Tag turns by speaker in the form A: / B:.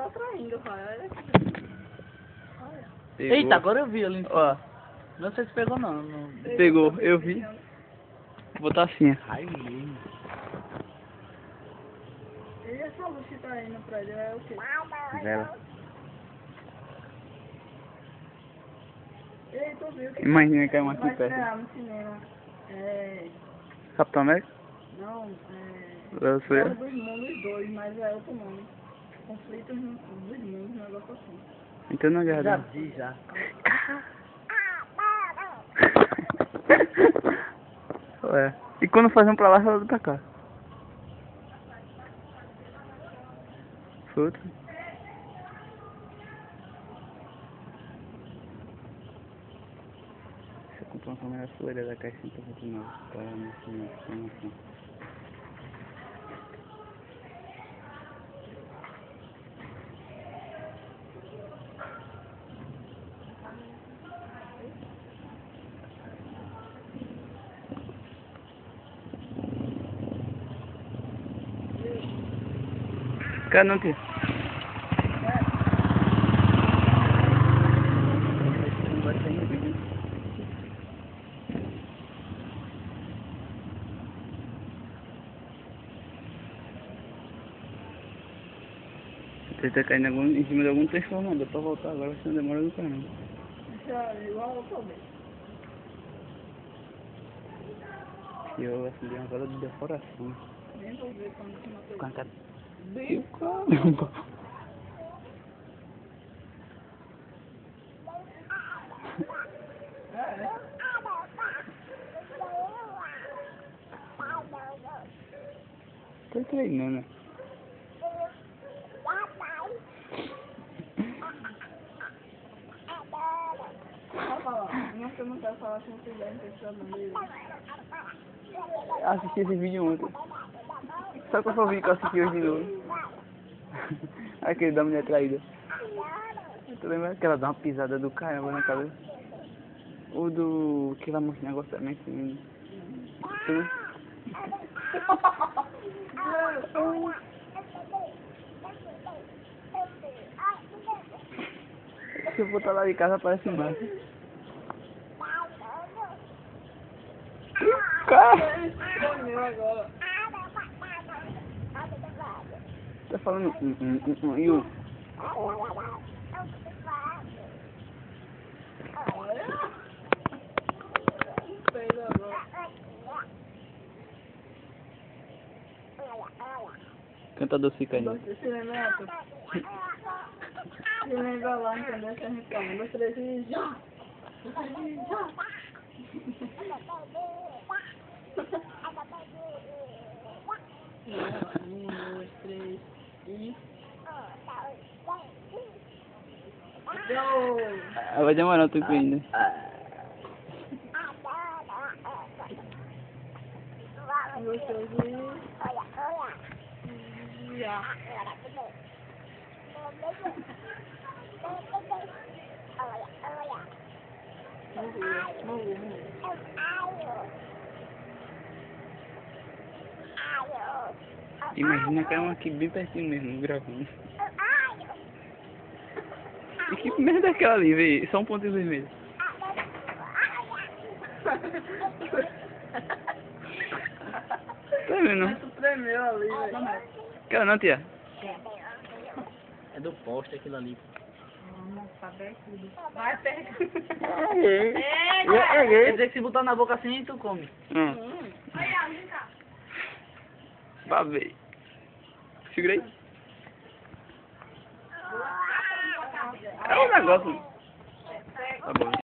A: tá atraindo, pai. Olha aqui. Olha.
B: Pegou.
C: Eita, agora eu vi ali.
B: Ó,
C: Não sei se pegou não. não...
B: pegou, eu vi. Vou botar assim, ó.
C: Ai, menino.
A: E essa luz que tá aí no prédio é o quê?
B: Vela.
A: Ei, tu viu que
B: Imagina que é uma aqui
A: vai
B: perto.
A: estrear no cinema? É...
B: Capitão América?
A: Não,
B: Eu sou
A: Guerra
B: eu.
A: dos Mundos 2, mas é outro nome. Conflitos dos Mundos, um negócio assim.
B: Então não é guerra
C: Já
B: dela.
C: vi, já.
B: Ué. E quando fazem pra lá, fazem pra cá. Fruta. Deixa eu comprar uma câmera fuleira da caixinha pra fazer novo. Para no cinema. Cara, não tem. Você tá caindo em cima de algum transformador pra voltar agora, senão demora do caramba.
A: Isso é igual ao começo.
B: E eu acendi uma vela de decoração.
A: Nem vou ver quando se matou.
B: Com a cara. Meu caramba! Tô treinando.
A: Não que eu não quero falar se não quiser, não.
B: Assisti esse vídeo ontem. Só que eu só vi que eu assisti hoje de novo. Aquele da mulher traída. Tu lembra que ela dá uma pisada do caramba na cabeça? O do... que ela mostra o negócio também assim. Tu lembra? Se eu botar lá de casa parece massa. Cara!
A: Meu agora.
B: Tá falando e o...
A: Olha. Fez agora.
B: Cantador fica aí.
A: Você lembra? Você lembra lá, entendeu? Que a gente fala, 1, 2, 3 e já! 1, 2, 3 e já! 1, 2, 3 e... Go!
B: Vai demorar um tempo ainda.
A: 1, 2, 3 e... Já!
B: Imagina que é uma aqui bem pertinho mesmo, gravando. E que merda é aquela ali, vê? Só um pontinho vermelho. Tá vendo?
A: Tu tremeu ali, velho.
B: Quer não, tia?
C: É do poste aquilo ali.
A: Vai perto.
C: Quer dizer que se botar na boca assim, tu come.
B: Babei. Segura aí. É um negócio. Tá bom.